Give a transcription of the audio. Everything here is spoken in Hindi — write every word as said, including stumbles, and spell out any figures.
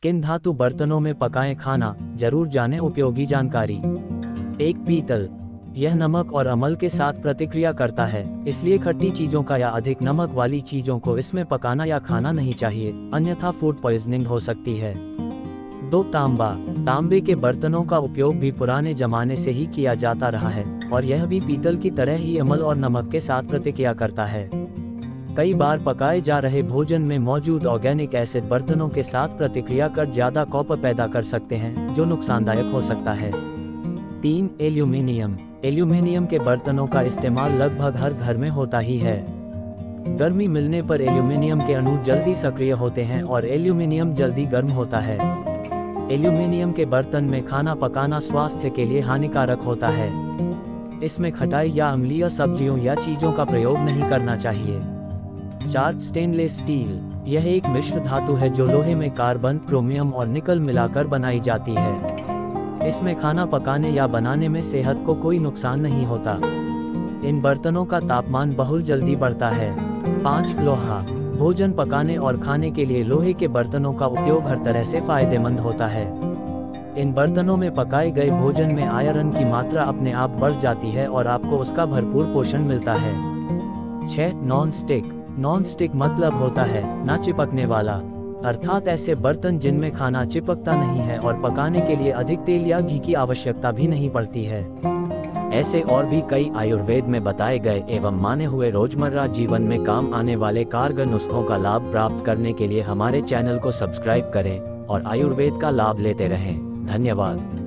किन धातु बर्तनों में पकाएं खाना, जरूर जानें उपयोगी जानकारी। एक, पीतल। यह नमक और अम्ल के साथ प्रतिक्रिया करता है, इसलिए खट्टी चीजों का या अधिक नमक वाली चीजों को इसमें पकाना या खाना नहीं चाहिए, अन्यथा फूड पॉइजनिंग हो सकती है। दो, तांबा। तांबे के बर्तनों का उपयोग भी पुराने जमाने से ही किया जाता रहा है और यह भी पीतल की तरह ही अम्ल और नमक के साथ प्रतिक्रिया करता है। कई बार पकाए जा रहे भोजन में मौजूद ऑर्गेनिक एसिड बर्तनों के साथ प्रतिक्रिया कर ज्यादा कॉपर पैदा कर सकते हैं, जो नुकसानदायक हो सकता है। तीन, एल्यूमिनियम। एल्यूमिनियम के बर्तनों का इस्तेमाल लगभग हर घर में होता ही है। गर्मी मिलने पर एल्यूमिनियम के अणु जल्दी सक्रिय होते हैं और एल्यूमिनियम जल्दी गर्म होता है। एल्यूमिनियम के बर्तन में खाना पकाना स्वास्थ्य के लिए हानिकारक होता है। इसमें खटाई या अम्लीय सब्जियों या चीजों का प्रयोग नहीं करना चाहिए। चार, स्टेनलेस स्टील। यह एक मिश्र धातु है जो लोहे में कार्बन, क्रोमियम और निकल मिलाकर बनाई जाती है। इसमें खाना पकाने या बनाने में सेहत को कोई नुकसान नहीं होता। इन बर्तनों का तापमान बहुत जल्दी बढ़ता है। पाँच, लोहा। भोजन पकाने और खाने के लिए लोहे के बर्तनों का उपयोग हर तरह से फायदेमंद होता है। इन बर्तनों में पकाए गए भोजन में आयरन की मात्रा अपने आप बढ़ जाती है और आपको उसका भरपूर पोषण मिलता है। छह, नॉन स्टिक। नॉन स्टिक मतलब होता है ना चिपकने वाला, अर्थात ऐसे बर्तन जिनमें खाना चिपकता नहीं है और पकाने के लिए अधिक तेल या घी की आवश्यकता भी नहीं पड़ती है। ऐसे और भी कई आयुर्वेद में बताए गए एवं माने हुए रोजमर्रा जीवन में काम आने वाले कारगर नुस्खों का लाभ प्राप्त करने के लिए हमारे चैनल को सब्सक्राइब करें और आयुर्वेद का लाभ लेते रहें। धन्यवाद।